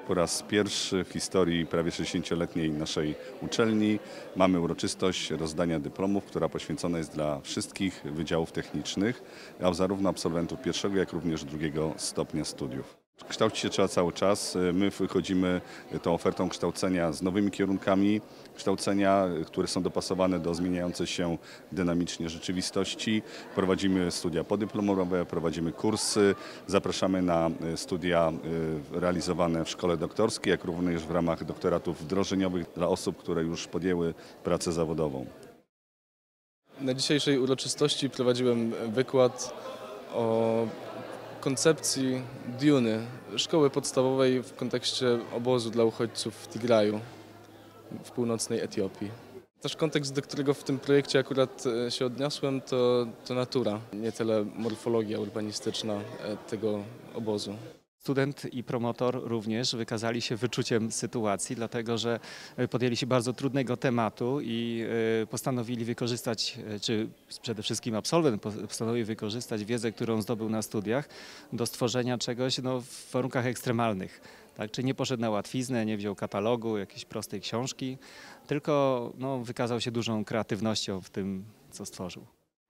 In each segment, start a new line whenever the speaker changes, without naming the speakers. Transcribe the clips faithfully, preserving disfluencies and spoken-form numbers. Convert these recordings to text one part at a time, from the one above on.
Po raz pierwszy w historii prawie sześćdziesięcioletniej naszej uczelni mamy uroczystość rozdania dyplomów, która poświęcona jest dla wszystkich wydziałów technicznych, a zarówno absolwentów pierwszego, jak również drugiego stopnia studiów. Kształcić się trzeba cały czas. My wychodzimy tą ofertą kształcenia z nowymi kierunkami kształcenia, które są dopasowane do zmieniającej się dynamicznie rzeczywistości. Prowadzimy studia podyplomowe, prowadzimy kursy, zapraszamy na studia realizowane w szkole doktorskiej, jak również w ramach doktoratów wdrożeniowych dla osób, które już podjęły pracę zawodową.
Na dzisiejszej uroczystości prowadziłem wykład o koncepcji Duny, szkoły podstawowej w kontekście obozu dla uchodźców w Tigraju w północnej Etiopii. Też kontekst, do którego w tym projekcie akurat się odniosłem, to, to natura, nie tyle morfologia urbanistyczna tego obozu.
Student i promotor również wykazali się wyczuciem sytuacji, dlatego że podjęli się bardzo trudnego tematu i postanowili wykorzystać, czy przede wszystkim absolwent postanowił wykorzystać wiedzę, którą zdobył na studiach do stworzenia czegoś no, w warunkach ekstremalnych. Tak? Czy nie poszedł na łatwiznę, nie wziął katalogu, jakiejś prostej książki, tylko no, wykazał się dużą kreatywnością w tym, co stworzył.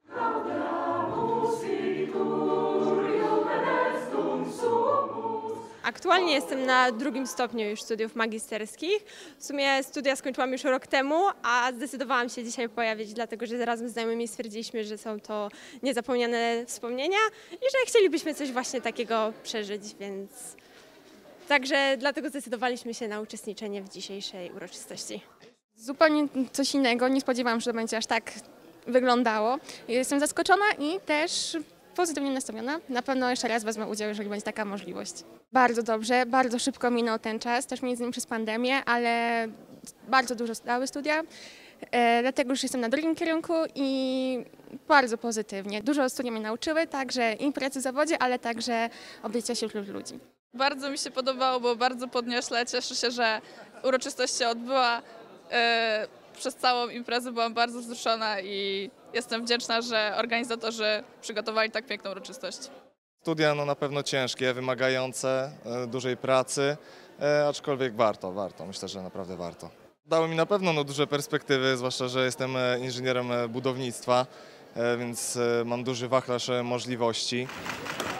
Aktualnie jestem na drugim stopniu już studiów magisterskich. W sumie studia skończyłam już rok temu, a zdecydowałam się dzisiaj pojawić, dlatego że razem z znajomymi stwierdziliśmy, że są to niezapomniane wspomnienia i że chcielibyśmy coś właśnie takiego przeżyć, więc także dlatego zdecydowaliśmy się na uczestniczenie w dzisiejszej uroczystości.
Zupełnie coś innego, nie spodziewałam się, że to będzie aż tak wyglądało. Jestem zaskoczona i też pozytywnie nastawiona. Na pewno jeszcze raz wezmę udział, jeżeli będzie taka możliwość. Bardzo dobrze, bardzo szybko minął ten czas, też między innymi przez pandemię, ale bardzo dużo dały studia, e, dlatego już jestem na drugim kierunku i bardzo pozytywnie. Dużo studia mnie nauczyły, także i pracy w zawodzie, ale także obycia się wśród ludzi.
Bardzo mi się podobało, było bardzo podniośle. Cieszę się, że uroczystość się odbyła. E, przez całą imprezę byłam bardzo wzruszona i jestem wdzięczna, że organizatorzy przygotowali tak piękną uroczystość.
Studia no na pewno ciężkie, wymagające e, dużej pracy, e, aczkolwiek warto, warto, myślę, że naprawdę warto. Dały mi na pewno no, duże perspektywy, zwłaszcza, że jestem inżynierem budownictwa, e, więc e, mam duży wachlarz możliwości.